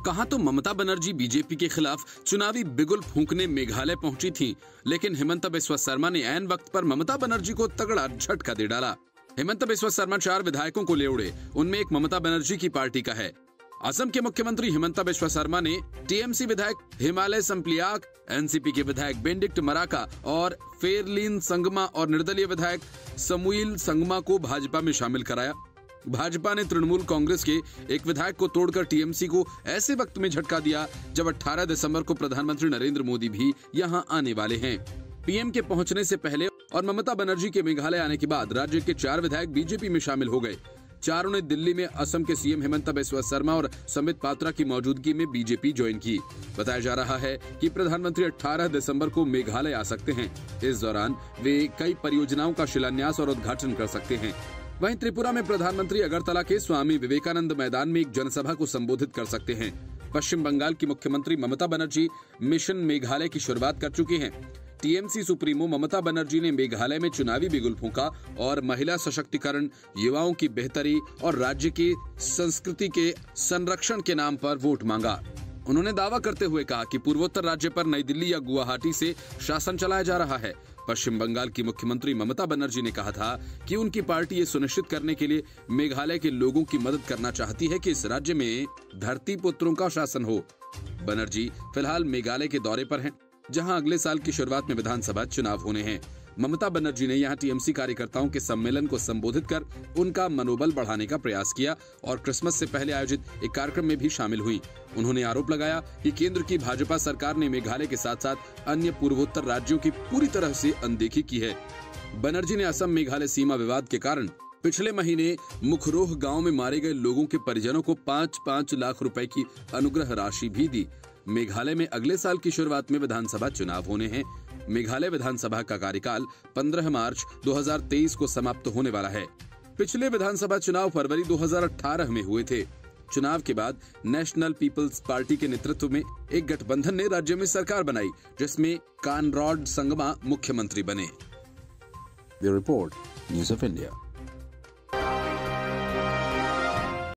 कहा तो ममता बनर्जी बीजेपी के खिलाफ चुनावी बिगुल फूंकने मेघालय पहुंची थीं, लेकिन हिमंता बिस्वा शर्मा ने ऐन वक्त पर ममता बनर्जी को तगड़ा झटका दे डाला। हिमंता बिस्वा शर्मा 4 विधायकों को ले उड़े, उनमें एक ममता बनर्जी की पार्टी का है। असम के मुख्यमंत्री हिमंता बिस्वा शर्मा ने टीएमसी विधायक हिमालय संप्लियाक, एनसीपी के विधायक बेंडिक्ट मराका और फेरलिन संगमा और निर्दलीय विधायक समुइल संगमा को भाजपा में शामिल कराया। भाजपा ने तृणमूल कांग्रेस के एक विधायक को तोड़कर टीएमसी को ऐसे वक्त में झटका दिया जब 18 दिसंबर को प्रधानमंत्री नरेंद्र मोदी भी यहां आने वाले हैं। पीएम के पहुंचने से पहले और ममता बनर्जी के मेघालय आने के बाद राज्य के 4 विधायक बीजेपी में शामिल हो गए। चारों ने दिल्ली में असम के सीएम हिमंता बिस्वा शर्मा और संबित पात्रा की मौजूदगी में बीजेपी ज्वाइन की। बताया जा रहा है कि प्रधानमंत्री 18 दिसंबर को मेघालय आ सकते हैं। इस दौरान वे कई परियोजनाओं का शिलान्यास और उद्घाटन कर सकते हैं। वहीं त्रिपुरा में प्रधानमंत्री अगरतला के स्वामी विवेकानंद मैदान में एक जनसभा को संबोधित कर सकते हैं। पश्चिम बंगाल की मुख्यमंत्री ममता बनर्जी मिशन मेघालय की शुरुआत कर चुकी हैं। टीएमसी सुप्रीमो ममता बनर्जी ने मेघालय में चुनावी बिगुल फूंका और महिला सशक्तिकरण, युवाओं की बेहतरी और राज्य की संस्कृति के संरक्षण के नाम पर वोट मांगा। उन्होंने दावा करते हुए कहा कि पूर्वोत्तर राज्य पर नई दिल्ली या गुवाहाटी से शासन चलाया जा रहा है। पश्चिम बंगाल की मुख्यमंत्री ममता बनर्जी ने कहा था कि उनकी पार्टी ये सुनिश्चित करने के लिए मेघालय के लोगों की मदद करना चाहती है कि इस राज्य में धरती पुत्रों का शासन हो। बनर्जी फिलहाल मेघालय के दौरे पर हैं, जहां अगले साल की शुरुआत में विधानसभा चुनाव होने हैं। ममता बनर्जी ने यहां टीएमसी कार्यकर्ताओं के सम्मेलन को संबोधित कर उनका मनोबल बढ़ाने का प्रयास किया और क्रिसमस से पहले आयोजित एक कार्यक्रम में भी शामिल हुई। उन्होंने आरोप लगाया कि केंद्र की भाजपा सरकार ने मेघालय के साथ साथ अन्य पूर्वोत्तर राज्यों की पूरी तरह से अनदेखी की है। बनर्जी ने असम मेघालय सीमा विवाद के कारण पिछले महीने मुखरोह गांव में मारे गए लोगों के परिजनों को 5-5 लाख रुपए की अनुग्रह राशि भी दी। मेघालय में अगले साल की शुरुआत में विधानसभा चुनाव होने हैं। मेघालय विधानसभा का कार्यकाल 15 मार्च 2023 को समाप्त होने वाला है। पिछले विधानसभा चुनाव फरवरी 2018 में हुए थे। चुनाव के बाद नेशनल पीपल्स पार्टी के नेतृत्व में एक गठबंधन ने राज्य में सरकार बनाई, जिसमें कानराड संगमा मुख्यमंत्री बने। Bureau report, news of India.